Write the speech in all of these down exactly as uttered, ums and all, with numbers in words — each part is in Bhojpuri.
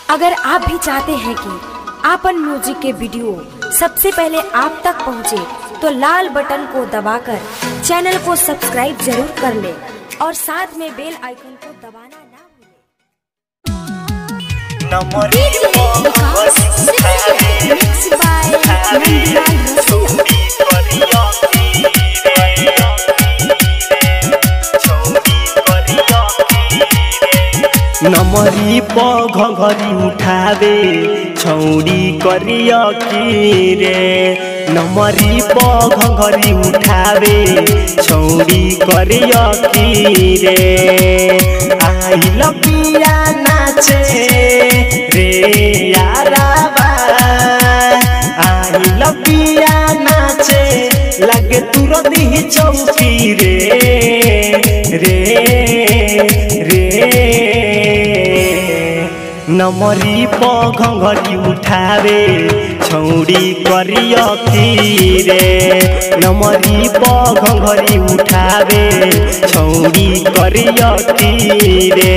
अगर आप भी चाहते हैं कि आपन म्यूजिक के वीडियो सबसे पहले आप तक पहुंचे, तो लाल बटन को दबाकर चैनल को सब्सक्राइब जरूर कर ले और साथ में बेल आइकन को दबाना ना नमरी पघरी उठावे छौड़ी करिया की रे, नमरी पघरी उठावे छौड़ी करिया की रे। आई लपिया नाचे रे याराबा, आई लपिया नाचे लगे तुरंत ही चौकी रे रे रे। नमरी पघरी उठावे छौड़ी करिया की रे, नमरी पघरी उठावे छौड़ी करिया की रे।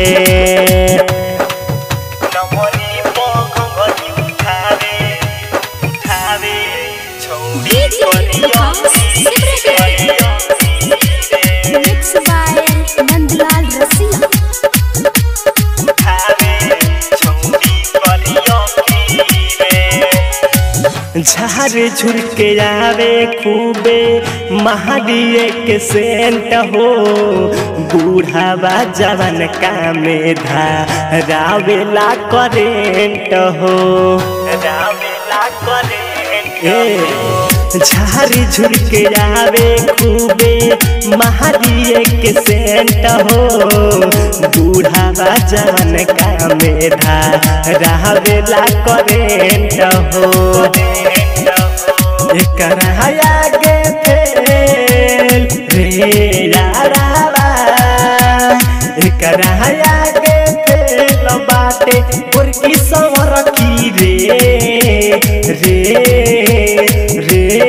नमरी पघरी उठावे उठावे छौड़ी करिया नंदलाल रसिया। झारे झुरके आवे खूबे महाडिये के सेंट हो, बूढ़ावा जवान कामे धारावेला करेंट हो, रावेला करेंट हो। झारे झुरके आवे खूबे महाडिये के सेंट हो, बूढ़ावा जवान कामे धारावेला करेंट हो। एकरा आगे फेल रे याराबा, एकरा आगे फेल बाटे गोरकी संवर की रे रे रे।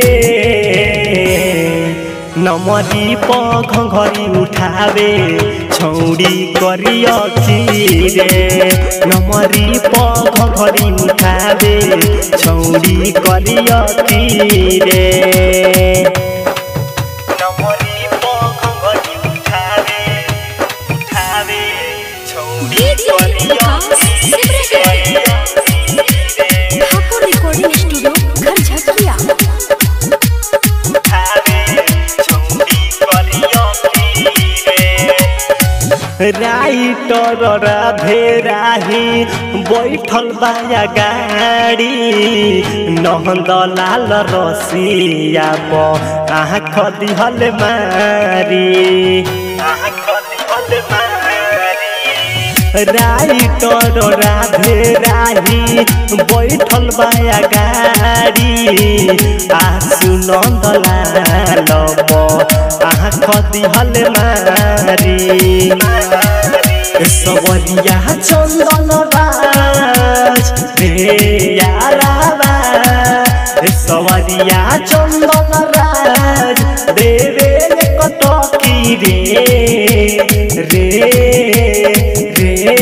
नमरी पघरी उठावे छौड़ी करिया की रे, नमरी पघरी उठावे छौड़ी करिया की रे। नमरी पघरी उठावे उठावे छौड़ी करिया ठाकुर रिकॉर्डिंग स्टूडियो घर झकिया। राइटर राधे राही बैठल बाया गाड़ी, नंदलाल रसिया प आँख दिहल मारी, आँख दिहल मारी। राइटर राधे राही बैठल बाया गाड़ी, आसु नंदलाल प आँख दिहल मारी। सवरिया चंदन राज रे याराबा, सवरिया चंदन राज देवे कटकी रे रे रे।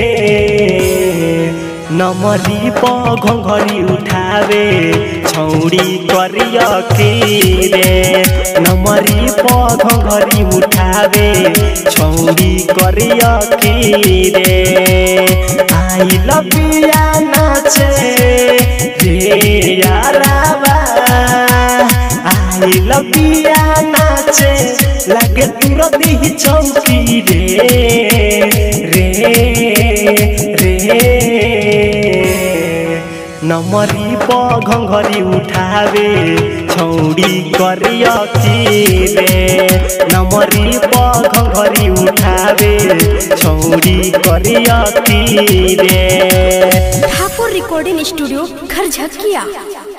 नमरी पघरी उठावे छौड़ी करिया की रे, नमरी पघरी उठावे छौड़ी करिया की रे। आई लपिया नाचे रे याराबा, आई लपिया नाचे लगे तुरंत ही चौकी रे रे रे। नमरी पघरी उठावे छौड़ी करिया की रे, नमरी पघरी उठावे छौड़ी करिया की रे। ठाकुर रिकॉर्डिंग स्टूडियो घर झकिया।